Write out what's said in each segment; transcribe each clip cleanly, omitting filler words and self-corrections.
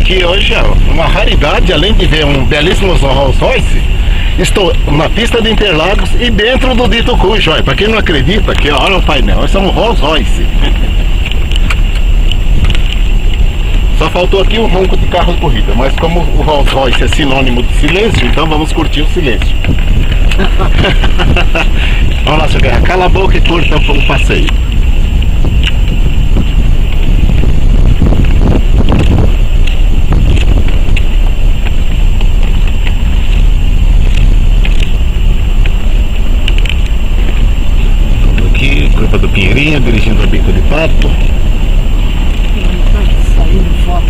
aqui hoje, ó, uma raridade, além de ver um belíssimo Rolls Royce, estou na pista de Interlagos e dentro do dito cujo. Para quem não acredita, aqui, ó, olha o painel, esse é um Rolls Royce. Só faltou aqui um ronco de carro de corrida, mas como o Rolls Royce é sinônimo de silêncio, então vamos curtir o silêncio. Vamos lá, seu Guerra, cala a boca e curta o passeio. Aqui, curva do Pinheirinho, dirigindo a Bico de Pato. Saindo foto.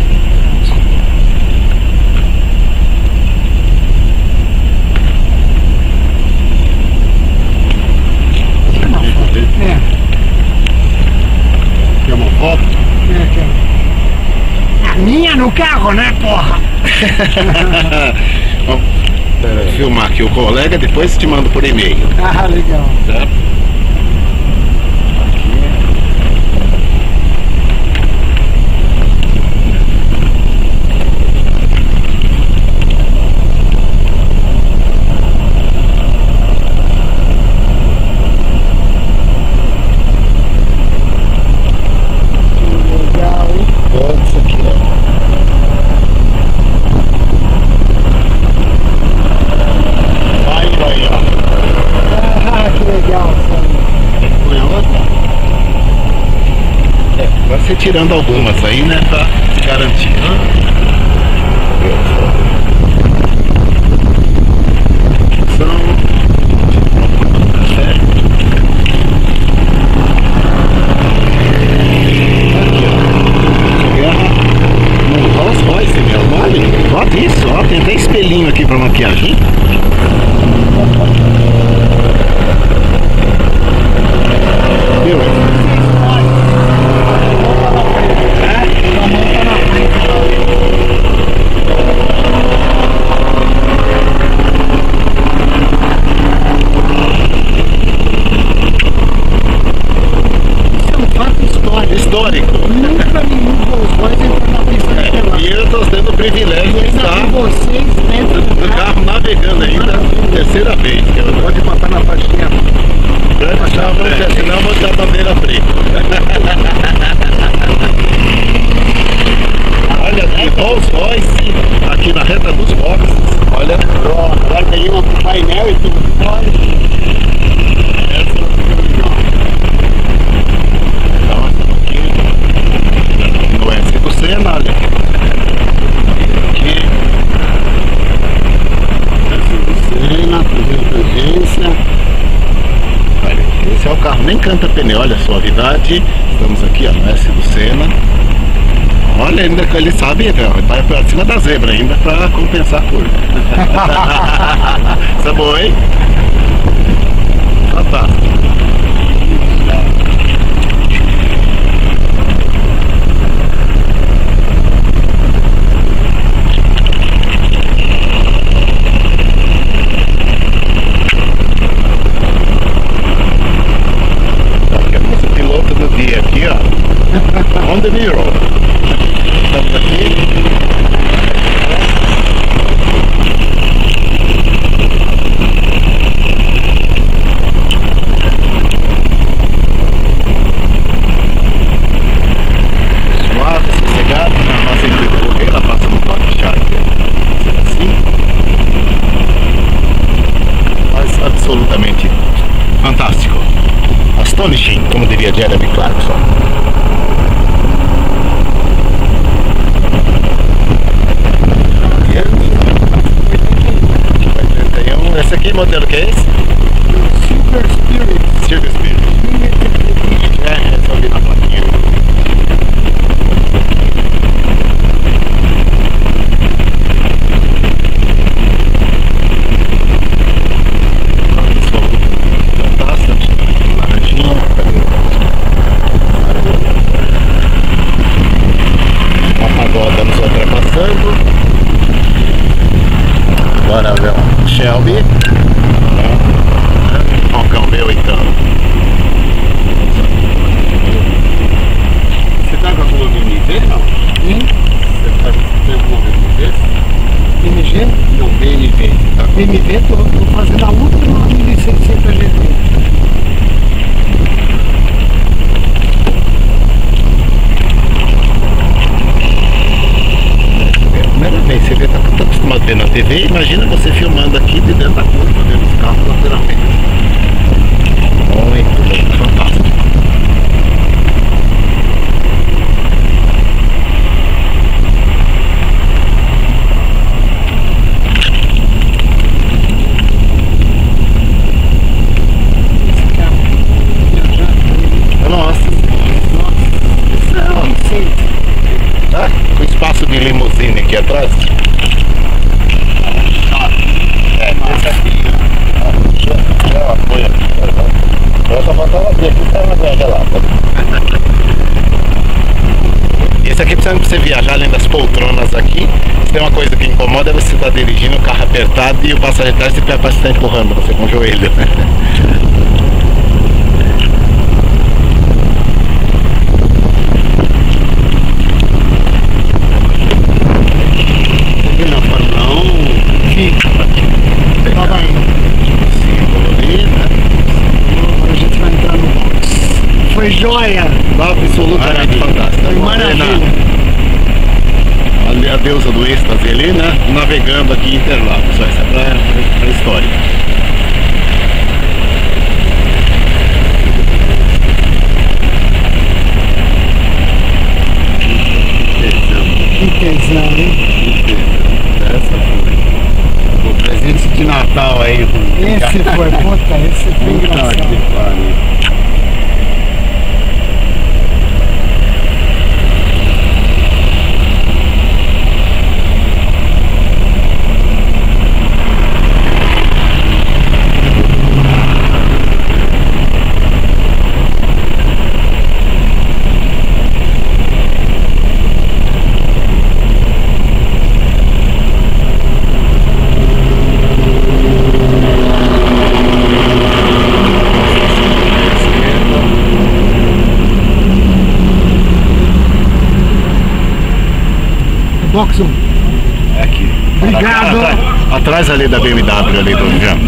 Quer uma foto? A minha no carro, né, porra? Vamos filmar aqui o colega, depois te mando por e-mail. Ah, legal. Tá? Você tirando algumas aí, né, pra garantir. No Rolls Royce, meu, olha isso, ó, tem até espelhinho aqui pra maquiagem. Viu? Histórico. Nunca nenhum Rolls Royce entrou na pista de Interlagos. E eu estou tendo o privilégio de estar vocês dentro do carro navegando ainda, terceira vez. Pode botar na faixinha. Senão vou dar a bandeira preta. Olha aqui, Rolls Royce, aqui na reta dos boxes. Olha. Agora tem uma com painel e tudo. Olha. No S do Senna, olha aqui. S do Senna, tangência. Olha, esse é o carro, nem canta pneu, olha a suavidade. Estamos aqui, ó, no S do Senna. Olha, ainda que ele sabe, vai pra cima da zebra ainda pra compensar a curva. Isso é bom, hein? Fantástico. Aqui, ó, on the mirror. Estamos aqui. Suave, sossegado, na nossa equipe correr, ela passa no bloco charger. Assim. Mas absolutamente fantástico. Astonishing, como diria Jeremy Clarkson. Esse aqui, modelo que é esse? Silver Spirit. Silver Spirit. É, só vi na plaquinha. Fantástico. Laranjinha. A pagoda nos ultrapassando. Agora vem o Shelby. Falcão meu então. Você tá com a coluna MV, não? Sim. Você tá BMW, tô fazendo a última 1600 GT. Primeira vez, você vê, tá tão acostumado a ver na TV, imagina você filmando aqui de dentro da curva, vendo os carros lateralmente. Muito louco, fantástico. Esse carro viajando, Nossa, não sei. tá? Com espaço de limusine aqui atrás. É, esse aqui. Apoio. Eu só faltava aqui, sai uma grande lá. Esse aqui, pra você viajar além das poltronas aqui, se tem uma coisa que incomoda é você estar dirigindo o carro apertado e o passageiro atrás parece estar empurrando você com o joelho. Na Fórmula 1, Fica. Tava indo. Símbolo ali, né? Agora a gente vai entrar no box. Foi joia. Absolutamente fantástico. Foi maravilha. A deusa do êxtase ali, né? Navegando aqui em Interlagos. Isso é pra história. Que tesão, hein? Essa foi. o presente de Natal aí. Esse foi, puta, esse foi Puta engraçado. que pariu. Box 1. É aqui. Obrigado. Atrás ali da BMW ali do Jam.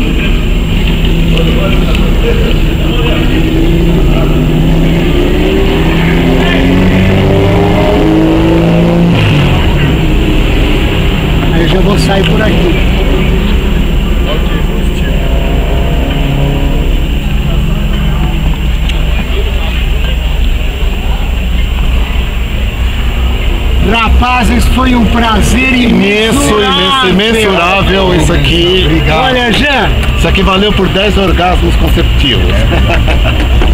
Aí eu já vou sair por aqui. Rapazes, foi um prazer Imensurável isso aqui. Olha, Jean, Isso aqui valeu por 10 orgasmos consecutivos.